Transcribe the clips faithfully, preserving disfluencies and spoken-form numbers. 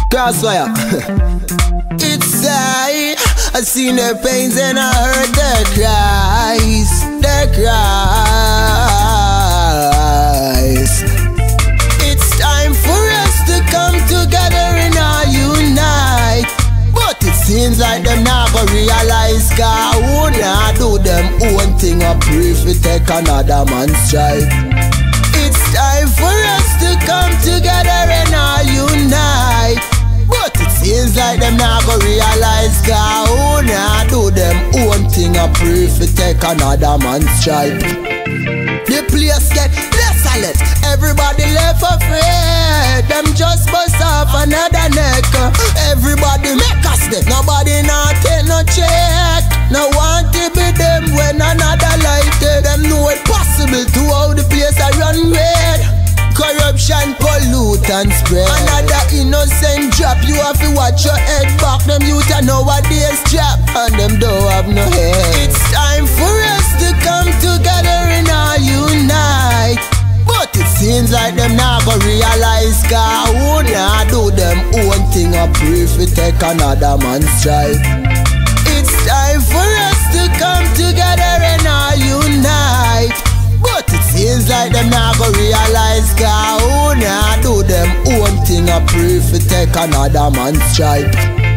Crossfire. It's I, I seen their pains and I heard their cries, their cries. It's time for us to come together and all unite. But it seems like them not gonna realize, cause who not do them own thing or pray for take another man's stripe. It's time for us to come together and all unite. But it seems like them not gonna realize, cause who not do them own thing or pray for take another man's stripe. The place get desolate, everybody left afraid. Them just bust off another neck. Everybody make us dead, nobody not take no check. No want to be them when another light it. Them know it possible to how the place I run red. Corruption, pollute and spread. Another innocent drop, you have to watch your head back. Them youth are nowadays trap, and them don't have no head. It's time for us to come together and all unite. But it seems like them not gonna realize, cause who not do them own thing or pray for take another man's stripe. It's time for us to come together and all unite. But it seems like them not gonna realize, cause who not do them own thing or pray for take another man's stripe.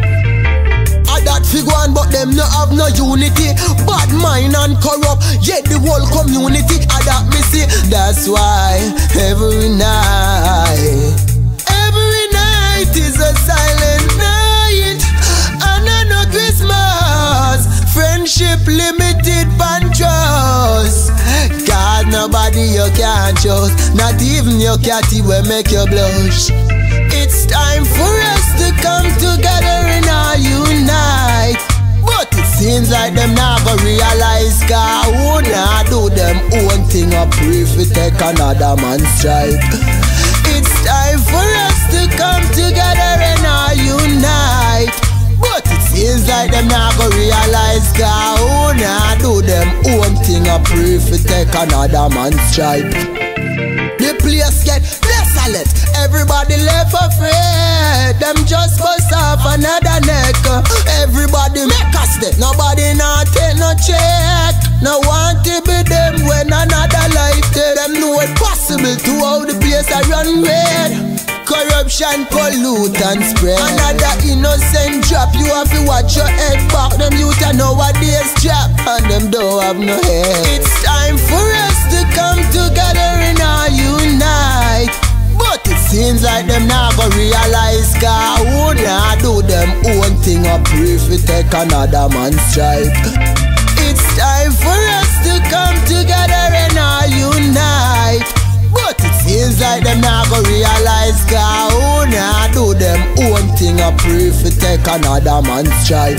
That fig one, but them no have no unity. Bad mind and corrupt, yet the whole community. I that me see. That's why every night, every night is a silent night, and I know Christmas. Friendship limited pan trust. God, nobody you can't trust, not even your catty will make you blush. It's time for us to come together and all unite. But it seems like them not gonna realize, cause who not do them own thing or pray for take another man's stripe. It's time for us to come together and all unite. But it seems like them not gonna realize, cause who not do them own thing or pray for take another man's stripe. The place get desolate, everybody left afraid. Them just bust off another neck. Everybody make us dead, nobody not take no check. No want to be them when another life dead. Them know it possible to how the place I run red. Corruption, pollute and spread. Another innocent drop, you have to watch your head back. Them youth are nowadays trap, and them don't have no head. It's time for us to come together and all unite. But it seems like them not gonna realize, cause who not do them own thing or pray for take another man's stripe. It's time for us to come together and all unite. But it seems like them not gonna realize, cause who not do them own thing or pray for take another man's stripe.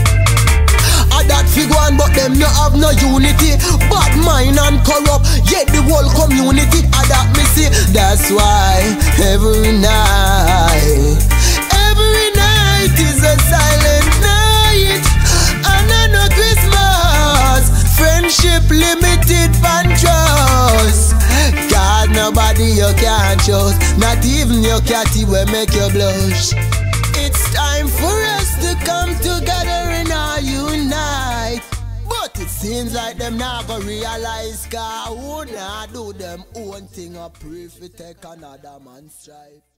That fig one, but them no have no unity. Bad mind and corrupt, yet the whole community. I that me see. That's why every night, every night is a silent night, and I know Christmas. Friendship limited pan trust. God, nobody you can't trust, not even your catty will make you blush. It's time for us to come together and all unite. But it seems like them not gonna realize, cause who not do them own thing or pray for take another man's stripe.